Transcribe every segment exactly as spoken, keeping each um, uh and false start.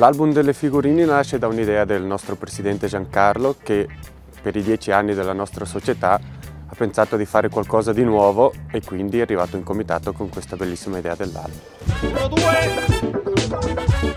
L'album delle figurine nasce da un'idea del nostro presidente Giancarlo che per i dieci anni della nostra società ha pensato di fare qualcosa di nuovo e quindi è arrivato in comitato con questa bellissima idea dell'album. uno, due!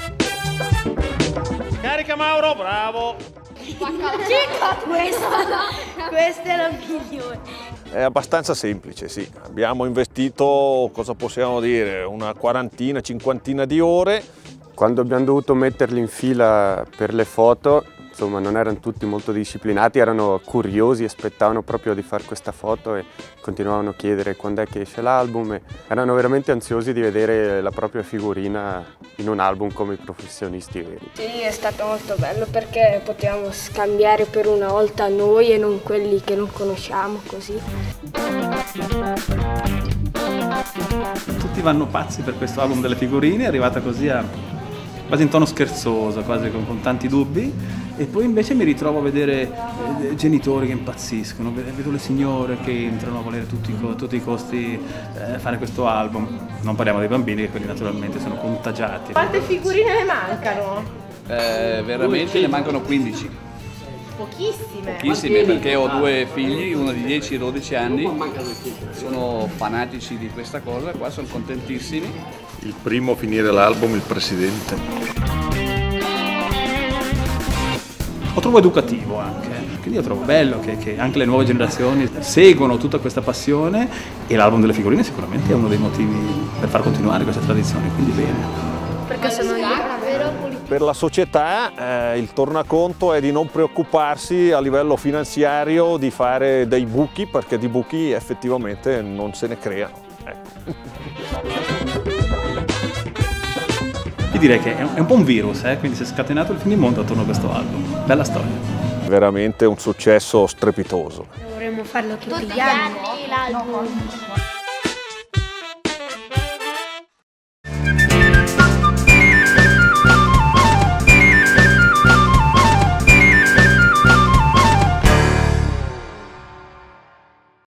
Carica Mauro, bravo! Questa, questa è la migliore. È abbastanza semplice, sì. Abbiamo investito, cosa possiamo dire, una quarantina, cinquantina di ore. Quando abbiamo dovuto metterli in fila per le foto, insomma, non erano tutti molto disciplinati, erano curiosi, aspettavano proprio di fare questa foto e continuavano a chiedere quando è che esce l'album. E erano veramente ansiosi di vedere la propria figurina in un album come i professionisti veri. Sì, è stato molto bello perché potevamo scambiare per una volta noi e non quelli che non conosciamo, così. Tutti vanno pazzi per questo album delle figurine, è arrivata così a quasi in tono scherzoso, quasi con, con tanti dubbi, e poi invece mi ritrovo a vedere eh, genitori che impazziscono, vedo le signore che entrano a volere tutti, a tutti i costi eh, fare questo album. Non parliamo dei bambini, che quelli naturalmente sono contagiati. Quante figurine ne mancano? Eh, veramente ne mancano quindici. Pochissime. Pochissime, perché ho due figli, uno di dieci e dodici anni, sono fanatici di questa cosa, qua sono contentissimi. Il primo a finire l'album, il presidente. Lo trovo educativo anche, quindi io trovo bello che, che anche le nuove generazioni seguono tutta questa passione, e l'album delle figurine sicuramente è uno dei motivi per far continuare questa tradizione, quindi bene. Perché sono io. Per la società eh, il tornaconto è di non preoccuparsi a livello finanziario di fare dei buchi, perché di buchi effettivamente non se ne creano. Ecco. Io direi che è un po' un virus, eh? Quindi si è scatenato il finimondo attorno a questo album. Bella storia. Veramente un successo strepitoso. Dovremmo farlo tutti, Tutti gli gli anni. anni l'album.